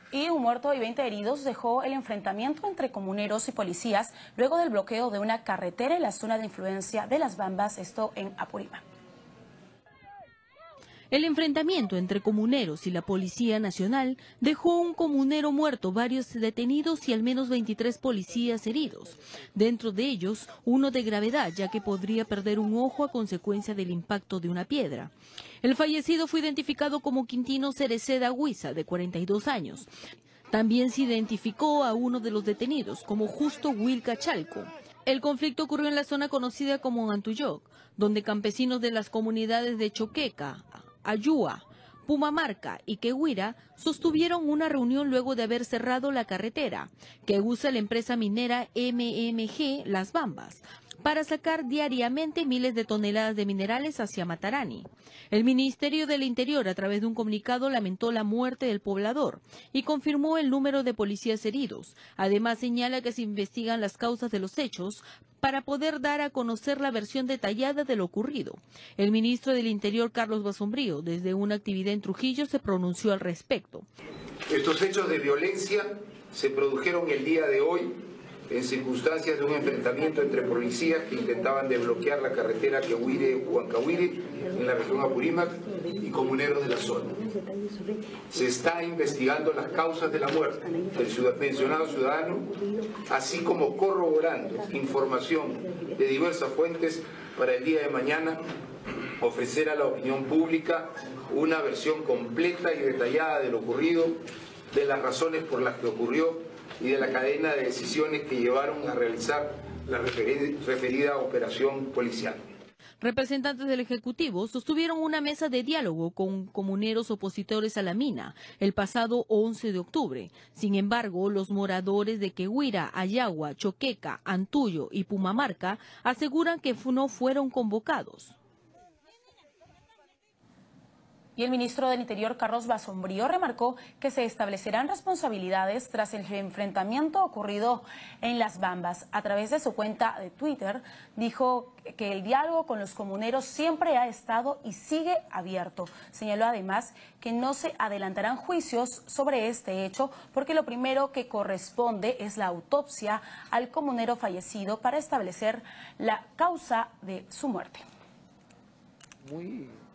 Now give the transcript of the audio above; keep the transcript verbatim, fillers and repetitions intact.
Y un muerto y veinte heridos dejó el enfrentamiento entre comuneros y policías luego del bloqueo de una carretera en la zona de influencia de Las Bambas, esto en Apurímac. El enfrentamiento entre comuneros y la Policía Nacional dejó un comunero muerto, varios detenidos y al menos veintitrés policías heridos. Dentro de ellos, uno de gravedad, ya que podría perder un ojo a consecuencia del impacto de una piedra. El fallecido fue identificado como Quintino Cereceda Huiza, de cuarenta y dos años. También se identificó a uno de los detenidos como Justo Wilca Chalco. El conflicto ocurrió en la zona conocida como Antuyoc, donde campesinos de las comunidades de Choqueca, Ayúa, Pumamarca y Quehuira sostuvieron una reunión luego de haber cerrado la carretera que usa la empresa minera M M G Las Bambas para sacar diariamente miles de toneladas de minerales hacia Matarani. El Ministerio del Interior, a través de un comunicado, lamentó la muerte del poblador y confirmó el número de policías heridos. Además, señala que se investigan las causas de los hechos para poder dar a conocer la versión detallada de lo ocurrido. El ministro del Interior, Carlos Basombrío, desde una actividad en Trujillo, se pronunció al respecto. Estos hechos de violencia se produjeron el día de hoy en circunstancias de un enfrentamiento entre policías que intentaban desbloquear la carretera Quehuire-Huancahuire en la región Apurímac y comuneros de la zona. Se está investigando las causas de la muerte del mencionado ciudadano, así como corroborando información de diversas fuentes para el día de mañana ofrecer a la opinión pública una versión completa y detallada de lo ocurrido, de las razones por las que ocurrió y de la cadena de decisiones que llevaron a realizar la referida operación policial. Representantes del Ejecutivo sostuvieron una mesa de diálogo con comuneros opositores a la mina el pasado once de octubre. Sin embargo, los moradores de Quehuira, Ayagua, Choqueca, Antuyo y Pumamarca aseguran que no fueron convocados. Y el ministro del Interior, Carlos Basombrío, remarcó que se establecerán responsabilidades tras el enfrentamiento ocurrido en Las Bambas. A través de su cuenta de Twitter, dijo que el diálogo con los comuneros siempre ha estado y sigue abierto. Señaló además que no se adelantarán juicios sobre este hecho porque lo primero que corresponde es la autopsia al comunero fallecido para establecer la causa de su muerte. Muy